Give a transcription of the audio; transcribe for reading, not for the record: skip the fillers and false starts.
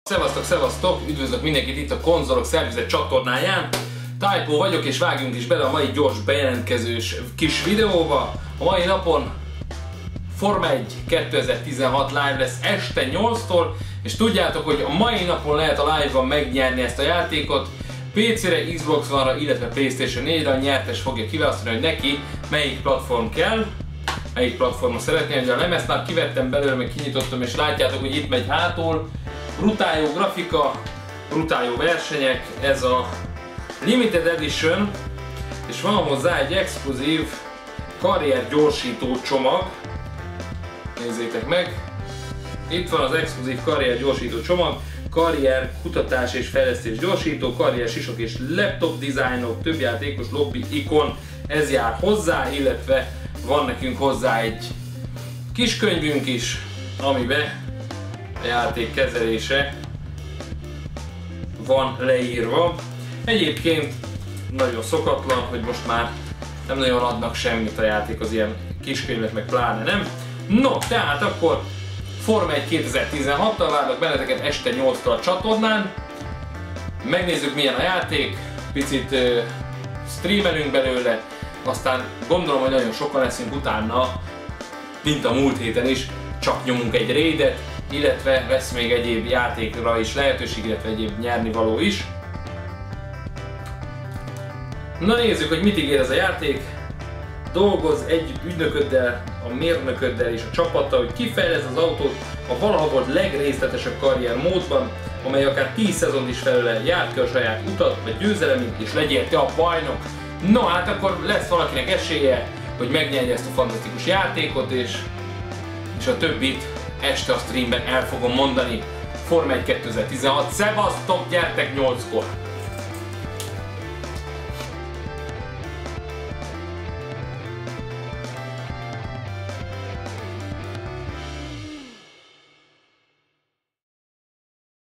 Szevasztok! Üdvözlök mindenkit itt a Konzolok Szervizet csatornáján. Typo vagyok, és vágjunk is bele a mai gyors bejelentkezős kis videóba. A mai napon Forma 1 2016 live lesz este 8-tól, és tudjátok, hogy a mai napon lehet a live-ban megnyerni ezt a játékot. PC-re, Xbox One-ra, illetve PlayStation 4-re a nyertes fogja kiválasztani, hogy neki melyik platform kell, melyik platformon szeretné. Ugye a lemezt már kivettem belőle, meg kinyitottam, és látjátok, hogy itt megy hátul. Brutál jó grafika, brutál jó versenyek, ez a Limited Edition, és van hozzá egy exkluzív karrier gyorsító csomag. Nézzétek meg! Itt van az exkluzív karrier gyorsító csomag, karrier kutatás és fejlesztés gyorsító, karrier sisok és laptop dizájnok, több játékos lobby ikon, ez jár hozzá, illetve van nekünk hozzá egy kis könyvünk is, amiben a játék kezelése van leírva. Egyébként nagyon szokatlan, hogy most már nem nagyon adnak semmit a játék, az ilyen kiskönyvet meg pláne nem. No, tehát akkor Forma 1 2016-tal várlak benneteket este 8-tól a csatornán. Megnézzük, milyen a játék, picit streamelünk belőle, aztán gondolom, hogy nagyon sokan leszünk utána, mint a múlt héten is, csak nyomunk egy raidet, illetve lesz még egyéb játékra is lehetőség, illetve egyéb nyernivaló is. Na nézzük, hogy mit ígér ez a játék. Dolgozz együtt ügynököddel, a mérnököddel és a csapattal, hogy kifejlesz az autót a valaha volt legrészletesebb karrier módban, amely akár 10 szezon is felőle, jár ki a saját utat, vagy győzelemig, és legyél te a bajnok. No, hát akkor lesz valakinek esélye, hogy megnyerje ezt a fantasztikus játékot, és a többit este a streamben el fogom mondani. Forma 1 2016, szevasztok, gyertek 8-kor!